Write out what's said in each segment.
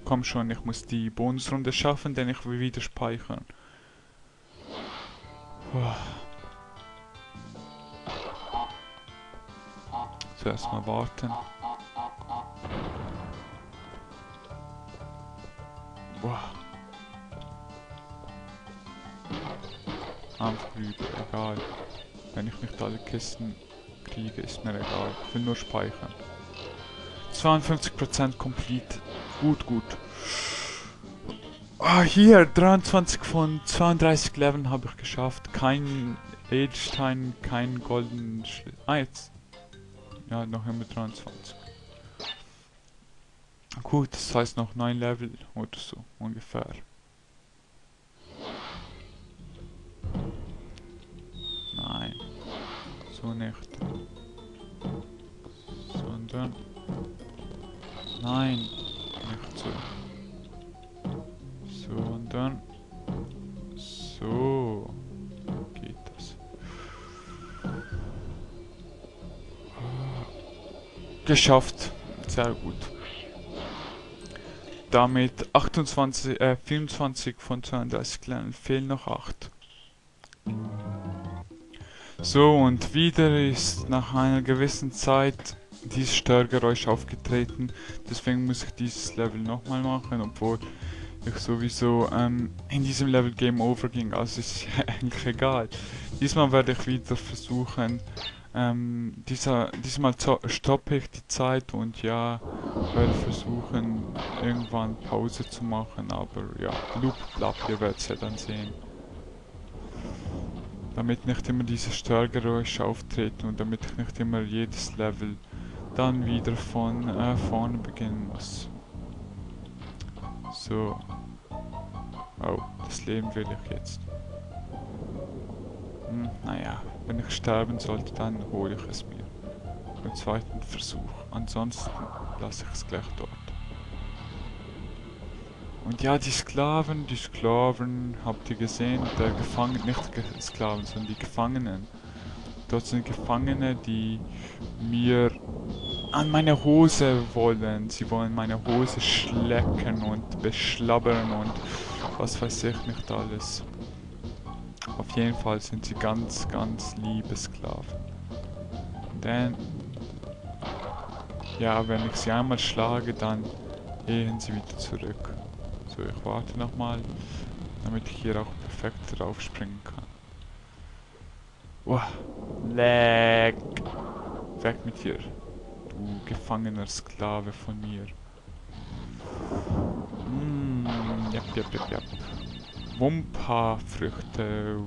Komm schon, ich muss die Bonusrunde schaffen, denn ich will wieder speichern. Boah. Zuerst mal warten. Boah. Einfach rüber, egal. Wenn ich nicht alle Kisten kriege, ist mir egal. Ich will nur speichern. 52% complete. Gut, gut. Ah, hier, 23 von 32 Leveln habe ich geschafft. Kein Edelstein, kein golden Schlüssel. Ah, jetzt. Ja, noch immer 23. Gut, das heißt noch 9 Level oder so, ungefähr. Nein, so nicht. Sondern... Nein, nicht so. Sondern... So geht das. Geschafft. Sehr gut. Damit 24 von 32 Lernen fehlen noch 8. So, und wieder ist nach einer gewissen Zeit dieses Störgeräusch aufgetreten. Deswegen muss ich dieses Level nochmal machen, obwohl ich sowieso in diesem Level Game Over ging. Also ist eigentlich egal. Diesmal werde ich wieder versuchen, diesmal stoppe ich die Zeit und ja, werde versuchen irgendwann Pause zu machen, aber ja, Loop bleibt, ihr werdet es ja dann sehen. Damit nicht immer diese Störgeräusche auftreten und damit ich nicht immer jedes Level dann wieder von vorne beginnen muss. So. Oh, das Leben will ich jetzt. Naja, wenn ich sterben sollte, dann hole ich es mir. Beim zweiten Versuch. Ansonsten lasse ich es gleich dort. Und ja, die Sklaven, habt ihr gesehen? Der Gefangene, nicht die Sklaven, sondern die Gefangenen. Dort sind Gefangene, die mir an meine Hose wollen. Sie wollen meine Hose schlecken und beschlabbern und was weiß ich nicht alles. Auf jeden Fall sind sie ganz, ganz liebe Sklaven. Denn, ja, wenn ich sie einmal schlage, dann gehen sie wieder zurück. So, ich warte nochmal, damit ich hier auch perfekt draufspringen kann. Wow, leck! Weg mit dir, du gefangener Sklave von mir. Jap. Wumpa-Früchte.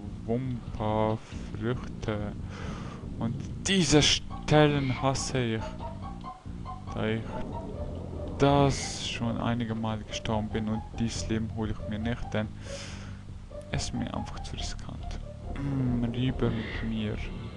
Und diese Stellen hasse ich, da ich das schon einige Male gestorben bin und dieses Leben hole ich mir nicht, denn es ist mir einfach zu riskant. Lieber mit mir.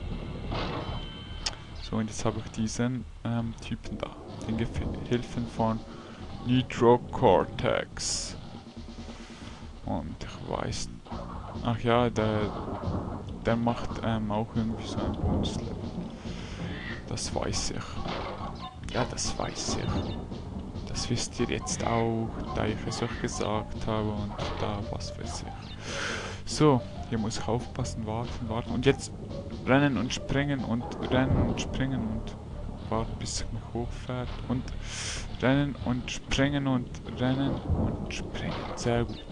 So, und jetzt habe ich diesen Typen da, den Gehilfen von Nitro Cortex. Und ich weiß... Ach ja, der macht auch irgendwie so ein Bonuslevel. Das weiß ich. Ja, das weiß ich. Das wisst ihr jetzt auch, da ich es euch gesagt habe und da was weiß ich. So, hier muss ich aufpassen, warten. Und jetzt rennen und springen und warten, bis es mich hochfährt. Und rennen und springen und rennen und springen. Sehr gut.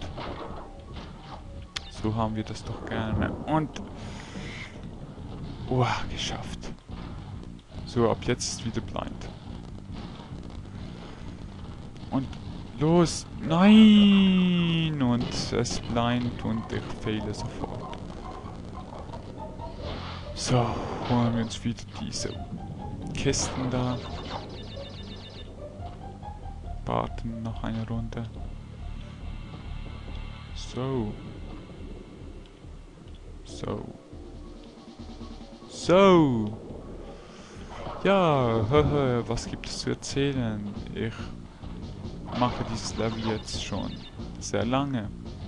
So haben wir das doch gerne. Und... geschafft. So, ab jetzt ist wieder blind. Und los! Nein! Und es blind und ich fehle sofort. So, holen wir uns wieder diese Kisten da. Warten noch eine Runde. So. Ja, was gibt es zu erzählen? Ich mache dieses Level jetzt schon sehr lange.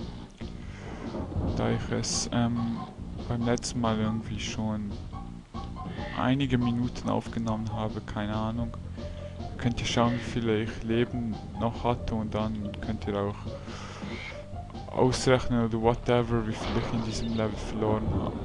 Da ich es beim letzten Mal irgendwie schon einige Minuten aufgenommen habe, keine Ahnung. Ihr könnt ihr schauen, wie viele ich Leben noch hatte und dann könnt ihr auch ausrechnen oder whatever, wie viel ich in diesem Level verloren habe.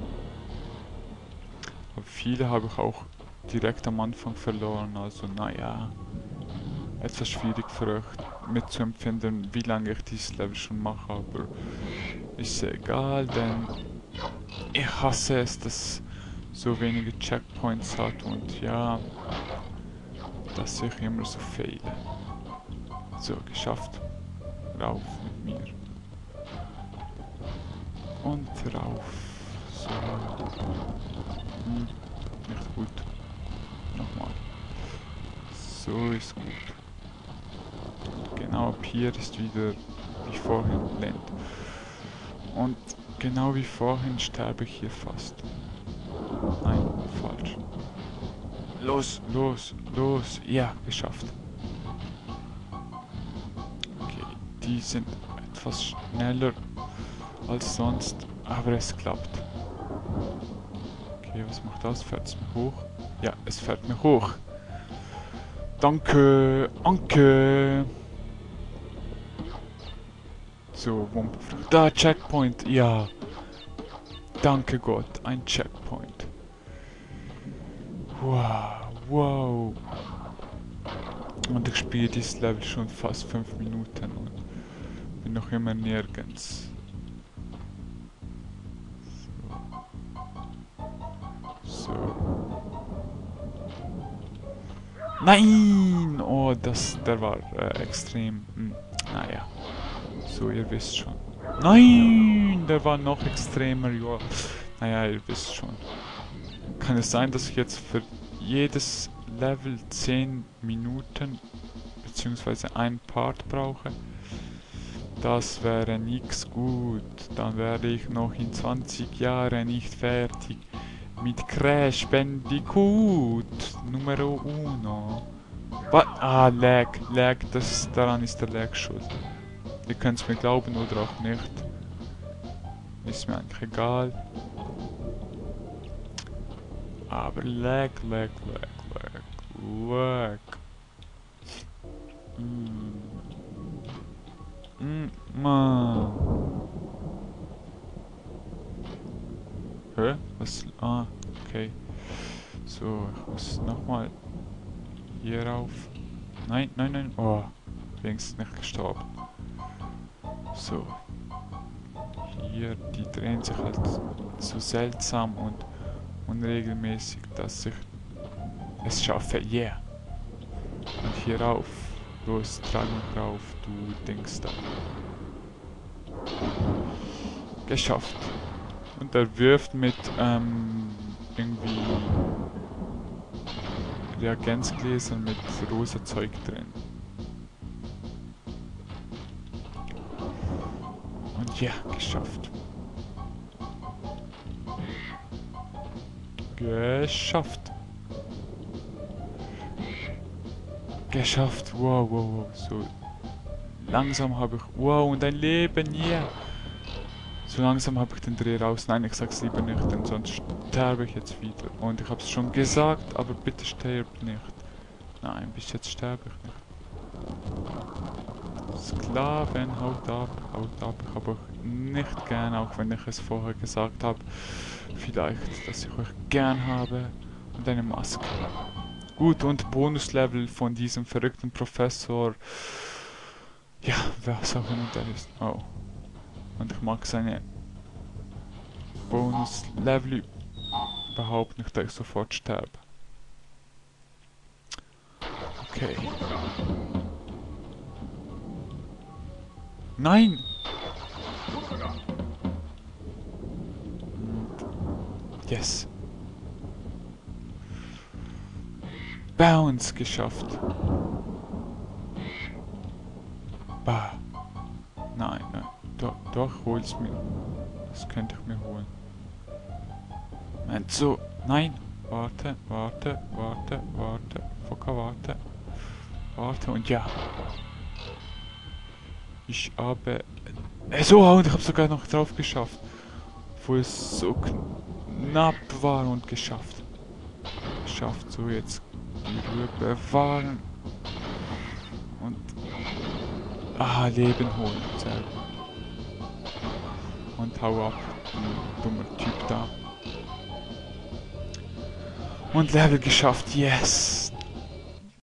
Aber viele habe ich auch direkt am Anfang verloren, also naja, etwas schwierig für euch mitzuempfinden, wie lange ich dieses Level schon mache, aber ist ja egal, denn ich hasse es, dass so wenige Checkpoints hat und ja, dass ich immer so fehle. So, geschafft. Rauf mit mir. Und rauf. So. Nicht gut. Nochmal. So ist gut. Genau ab hier ist wieder wie vorhin Land. Und genau wie vorhin sterbe ich hier fast. Nein, falsch. Los, los, los. Ja, geschafft. Okay, die sind etwas schneller als sonst, aber es klappt. Okay, was macht das? Fährt es mir hoch? Ja, es fährt mir hoch. Danke, danke. So, Wumpenfrucht. Da, Checkpoint, ja. Danke Gott, ein Checkpoint. Wow, wow. Und ich spiele dieses Level schon fast 5 Minuten und bin noch immer nirgends. So. Nein! Oh, der war extrem. Naja. So, ihr wisst schon. Nein! Der war noch extremer, ja. Naja, ihr wisst schon. Kann es sein, dass ich jetzt für jedes Level 10 Minuten beziehungsweise einen Part brauche? Das wäre nix gut. Dann werde ich noch in 20 Jahren nicht fertig mit Crash Bandicoot Numero uno. Ah, Lag, daran ist der Lag schuld. Ihr könnt es mir glauben oder auch nicht. Ist mir eigentlich egal. Aber Lag. Man. Hä? Was? Ah, okay. So, ich muss nochmal hier rauf. Nein. Oh, wenigstens nicht gestorben. So. Hier, die drehen sich halt so seltsam und unregelmäßig, dass ich es schaffe. Yeah. Und hier rauf. Los, trag mich rauf, du Dings da. Geschafft. Und er wirft mit irgendwie Reagenzgläsern mit rosa Zeug drin. Und ja, geschafft. Geschafft. Wow. So langsam habe ich... Wow, und ein Leben, yeah. So langsam habe ich den Dreh raus. Nein, ich sag's lieber nicht, denn sonst sterbe ich jetzt wieder. Und ich hab's schon gesagt, aber bitte stirb nicht. Nein, bis jetzt sterbe ich nicht. Sklaven, haut ab. Ich habe euch nicht gern, auch wenn ich es vorher gesagt habe. Vielleicht, dass ich euch gern habe. Und eine Maske. Gut, und Bonuslevel von diesem verrückten Professor. Ja, was auch immer der ist. Oh. Und ich mag seine Bonuslevel überhaupt nicht, da ich sofort sterbe. Okay. Nein! Und yes. Bounce geschafft. Bah. Nein. Doch, hol's mir. Das könnte ich mir holen. Moment, so. Nein. Warte. Fokker, warte. Und ja. Ich habe... So, und ich habe sogar noch drauf geschafft. Obwohl es so knapp war und geschafft. So, jetzt die Ruhe bewahren. Ah, Leben holen. Sehr gut. Und hau ab, du dummer Typ da. Und Level geschafft, yes!